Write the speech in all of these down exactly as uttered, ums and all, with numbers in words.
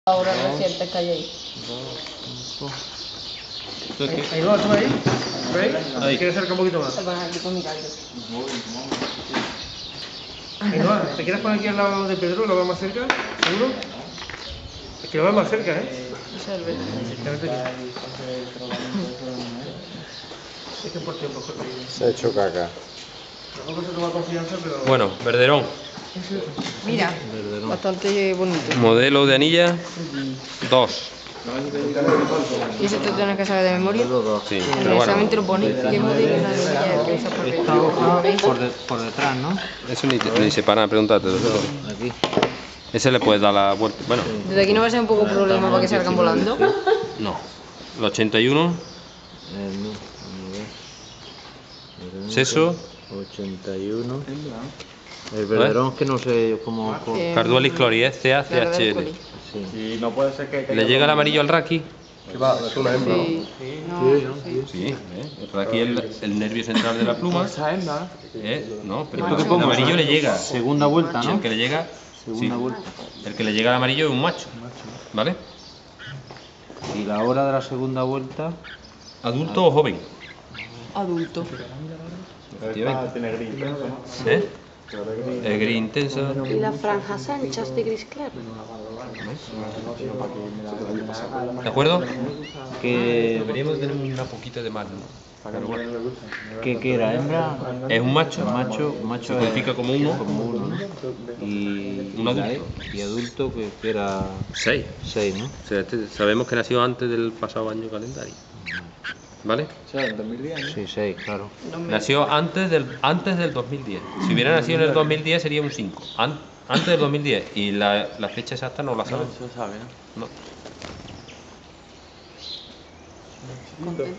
Ahora reciente que hay ahí. Ahí va, toma ahí. ¿Veis? Ahí. ¿Quieres acercar un poquito más? Se van aquí con mi caldo. Ahí va. ¿Te quieres poner aquí al lado de Pedro? ¿Lo ves más cerca? ¿Seguro? Es que lo ves más cerca, ¿eh? Observe. Es que por tiempo. Se ha hecho caca. Tampoco se toma confianza, pero... Bueno, verderón. Mira, Verderón. bastante bonito. Modelo de anilla dos. ¿Y eso tú tienes que saber de memoria? Sí, En pero el bueno, examen te lo pone. ¿Qué modelo es la anilla que usa por Esta hoja por, de- por detrás, ¿no? eso ni, te- ni se para a preguntarte. Aquí. Ese le puedes dar la vuelta. Bueno, Desde aquí no va a ser un poco problema para que salgan volando. no. El ochenta y uno, Eh, no, vamos a ver. seso, ochenta y uno. El verderón que no sé cómo... cómo- Eh, Carduelis clories, C A, C H L. Sí. Y no puede ser que... ¿Le llega el amarillo al raki? Que va, es una hembra. Sí. No, sí. Sí, ¿eh? El raki es el, el nervio central de la pluma. Esa hembra. ¿Eh? No, pero Macho. el amarillo le llega. Segunda vuelta, Y ¿no? el que le llega, Segunda sí, vuelta. el que le llega al amarillo es un macho. ¿Vale? Y la hora de la segunda vuelta... ¿Adulto o joven? Adulto. Efectivamente. Tiene gris intenso, ¿no? ¿Eh? El gris intenso. Y las franjas anchas de gris claro. ¿De acuerdo? ¿Qué, Deberíamos tener una poquita de más, ¿no? Pero bueno. qué, qué era? ¿Hembra? Es un macho. Macho, macho Se codifica como uno. como uno, ¿no? Y, Un y la- adulto. y adulto que, que era Seis. seis, ¿no? O sea, este- sabemos que nació antes del pasado año calendario. ¿Vale? O sea, en dos mil diez, ¿no? Sí, seis, claro. Nació antes del, antes del dos mil diez. Si hubiera nacido en el dos mil diez sería un cinco. An- antes del dos mil diez. Y la, la fecha exacta no la sabemos. No se sabe, ¿no? No. Contento.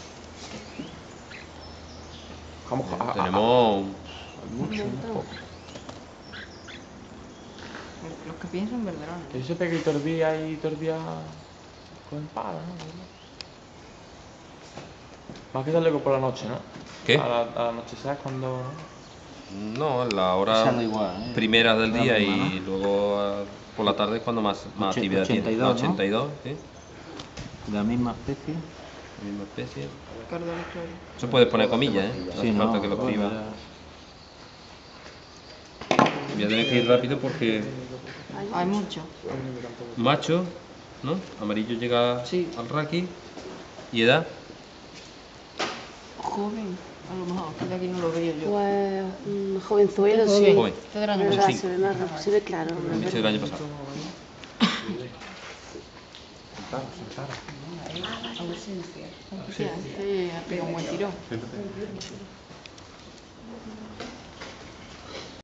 Vamos a... Tenemos Los que piensan verderones. Yo sé que torbía y torbía con espada, ¿no? Más que sale por la noche, ¿no? ¿Qué? A la, a la noche, ¿sabes? Cuando... No, en la hora Esa da igual, ¿eh? primera del La día misma, y luego ah, por la tarde es cuando más, más Oche- actividad tiene. ochenta y dos, La ochenta y dos, ¿sí? De la misma especie. Misma especie. Cardones claro. Eso puedes poner comillas, ¿eh? No hace Sí, falta no, que lo bueno, escriba. ya- Voy a tener que ir rápido porque Hay mucho. macho, ¿no? Amarillo llega Sí. al raki. ¿Y edad? Joven. A lo mejor, que de aquí no lo veo yo. Pues mm, jovenzuelo, Joven. sí. Joven. Este del año ¿Verdad? pasado. Sí. Se ve más rápido, se ve claro. El bicho del año pasado. Sí, este ha pegado un buen tirón.